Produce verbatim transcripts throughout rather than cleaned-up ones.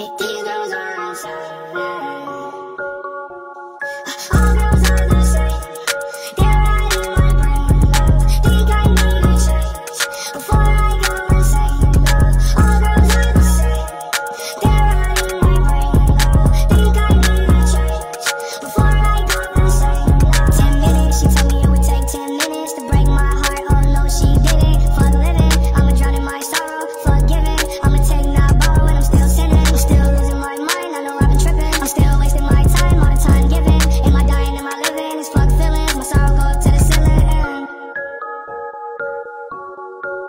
These girls are insane. All girls are the same. They're right in my brain, love. Think I need a change before I go insane, love. All girls are the same. They're right in my brain, love. Think I need a change before I go insane, love. Ten minutes, she told me it would take ten minutes to break my heart. Oh no, she didn't. Fuck living, I'ma drown in my sorrow. Fuck giving, I'ma take not borrow, and I'm still sinning. I'm still losing my mind. I know I've been tripping. I'm still wasting my time, all the time giving. Am I dying? Am I living? It's fuck feelings. My sorrow go up to the ceiling.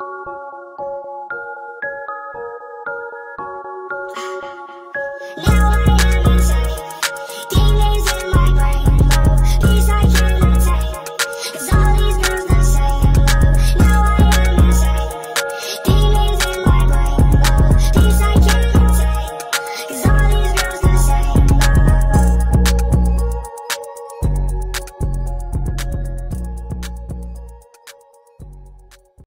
Now